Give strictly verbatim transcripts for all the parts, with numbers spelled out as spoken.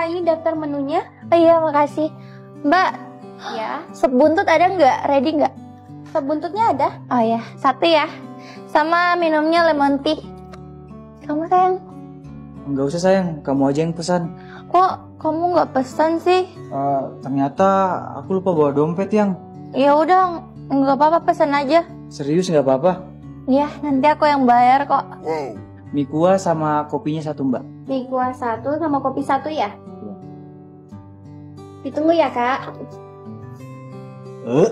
ini daftar menunya. Oh iya, makasih. Mbak, ya. Sop buntut ada nggak? Ready nggak? Sop buntutnya ada. Oh ya, satu ya. Sama minumnya lemon tea. Kamu sayang? Nggak usah sayang, kamu aja yang pesan. Kok kamu nggak pesan sih? Uh, ternyata aku lupa bawa dompet yang. Ya udah, nggak apa-apa, pesan aja. Serius nggak apa-apa? Iya, nanti aku yang bayar kok. Mie kuah sama kopinya satu mbak. Mie kuah satu sama kopi satu ya? Ditunggu ya kak. Uh.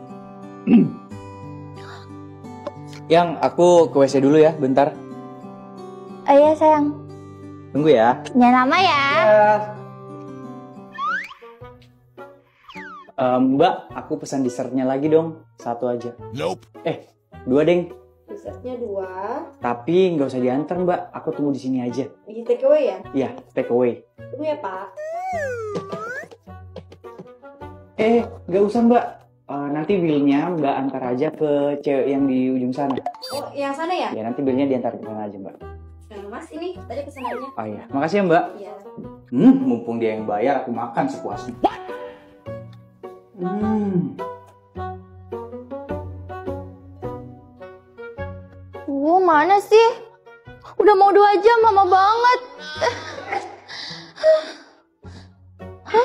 Yang aku ke W C dulu ya, bentar. Oh iya sayang. Tunggu ya. Jangan lama ya. Ya. Um, mbak, aku pesan dessertnya lagi dong. Satu aja. Nope. Eh, dua deng. Dessertnya dua. Tapi nggak usah diantar mbak, aku tunggu di sini aja. Di take away ya? Iya, take away. Tunggu ya pak. Eh, nggak usah mbak. Uh, nanti billnya mbak antar aja ke cewek yang di ujung sana. Oh, yang sana ya? Ya nanti billnya diantar ke sana aja mbak. Nah, mas ini tadi pesanannya. Oh iya, makasih ya mbak. Iya. Hmm, mumpung dia yang bayar, aku makan sepuasnya. Hmm. Wow, mana sih? Udah mau dua jam, lama banget. Hah?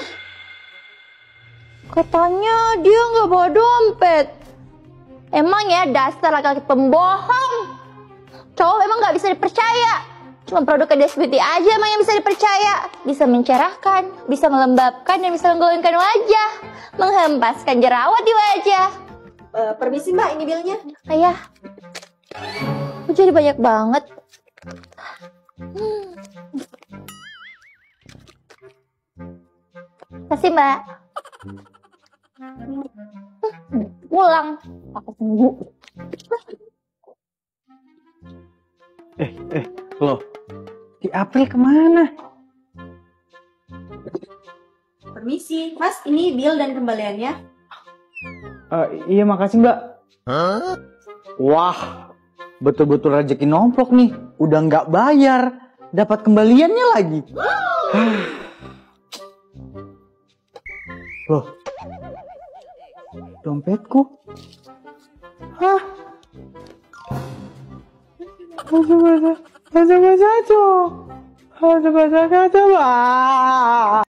Katanya dia nggak bawa dompet. Emang ya dasar laki-laki pembohong. Cowok emang nggak bisa dipercaya. Cuma produk Kades Beauty aja emang yang bisa dipercaya. Bisa mencerahkan, bisa melembabkan, dan bisa menggolongkan wajah. Menghempaskan jerawat di wajah. Uh, permisi mbak, ini bilnya. Ayah, kok jadi banyak banget. Hmm. Kasih mbak. Pulang. Aku tunggu. Eh, eh, loh. Di April kemana? Permisi, mas ini bill dan kembaliannya. Uh, iya makasih mbak. Huh? Wah, betul-betul rezeki nomplok nih. Udah nggak bayar, dapat kembaliannya lagi. Loh, dompetku. Hah? Masa masa masa masa masa masa masa